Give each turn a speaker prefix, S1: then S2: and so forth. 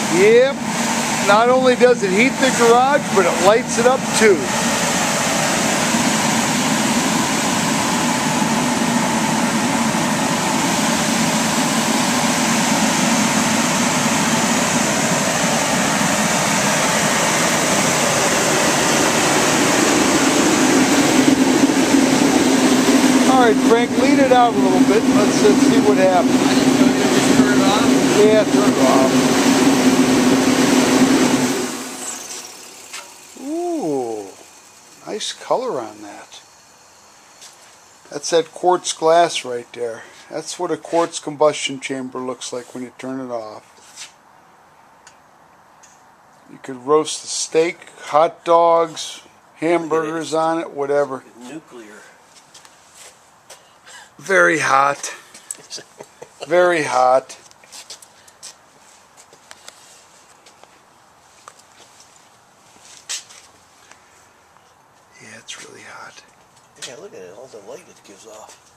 S1: Yep. Not only does it heat the garage, but it lights it up too. Alright, Frank, lead it out a little bit. Let's see what happens.
S2: Just turn it off?
S1: Yeah, turn it off. Ooh, nice color on that. That's that quartz glass right there. That's what a quartz combustion chamber looks like when you turn it off. You could roast a steak, hot dogs, hamburgers on it, whatever.
S2: Nuclear.
S1: Very hot. Very hot. Yeah, it's really hot.
S2: Yeah, look at it, all the light it gives off.